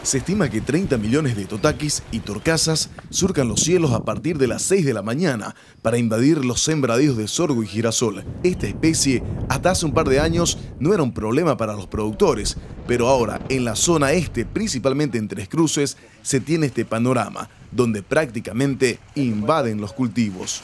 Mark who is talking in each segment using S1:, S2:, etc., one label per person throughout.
S1: Se estima que 30 millones de totaquis y torcasas surcan los cielos a partir de las 6 de la mañana para invadir los sembradíos de sorgo y girasol. Esta especie, hasta hace un par de años, no era un problema para los productores, pero ahora en la zona este, principalmente en Tres Cruces, se tiene este panorama, donde prácticamente invaden los cultivos.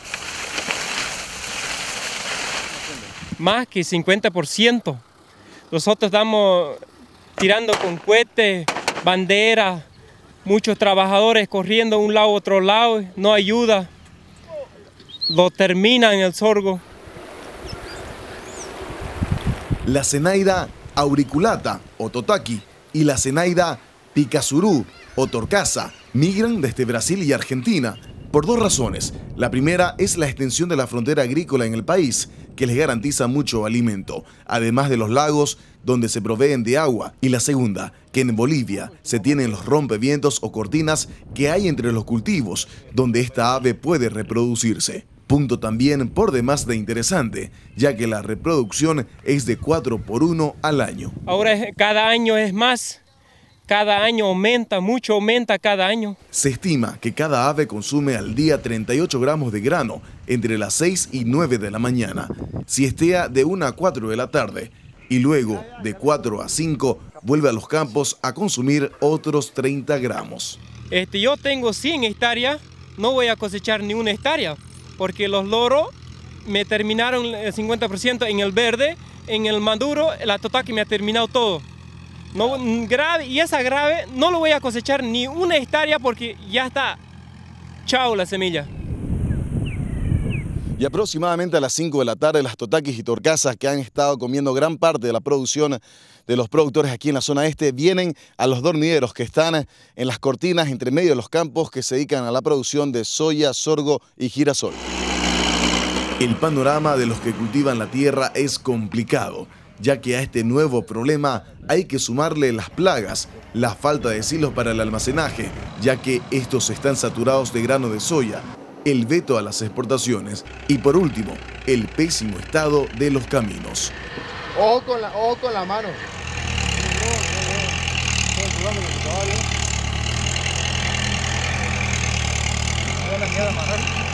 S2: Más que 50%. Nosotros estamos tirando con cohetes, banderas, muchos trabajadores corriendo de un lado a otro lado, no ayuda, lo terminan el sorgo.
S1: La Zenaida auriculata o totaqui y la Zenaida picazurú o torcasa migran desde Brasil y Argentina por dos razones. La primera es la extensión de la frontera agrícola en el país, que les garantiza mucho alimento, además de los lagos donde se proveen de agua. Y la segunda, que en Bolivia se tienen los rompevientos o cortinas que hay entre los cultivos, donde esta ave puede reproducirse. Punto también por demás de interesante, ya que la reproducción es de 4 por 1 al año.
S2: Ahora cada año es más. Cada año aumenta, mucho aumenta cada año.
S1: Se estima que cada ave consume al día 38 gramos de grano entre las 6 y 9 de la mañana, siestea de 1 a 4 de la tarde y luego de 4 a 5 vuelve a los campos a consumir otros 30 gramos.
S2: Yo tengo 100 hectáreas, no voy a cosechar ni una hectárea porque los loros me terminaron el 50% en el verde, en el maduro, la totaqui me ha terminado todo. No, grave, y esa grave no lo voy a cosechar ni una hectárea porque ya está, chao la semilla.
S1: Y aproximadamente a las 5 de la tarde las totaquis y torcasas que han estado comiendo gran parte de la producción de los productores aquí en la zona este vienen a los dormideros que están en las cortinas entre medio de los campos que se dedican a la producción de soya, sorgo y girasol. El panorama de los que cultivan la tierra es complicado, ya que a este nuevo problema hay que sumarle las plagas, la falta de silos para el almacenaje, ya que estos están saturados de grano de soya, el veto a las exportaciones y por último, el pésimo estado de los caminos.
S3: Ojo con la mano. No,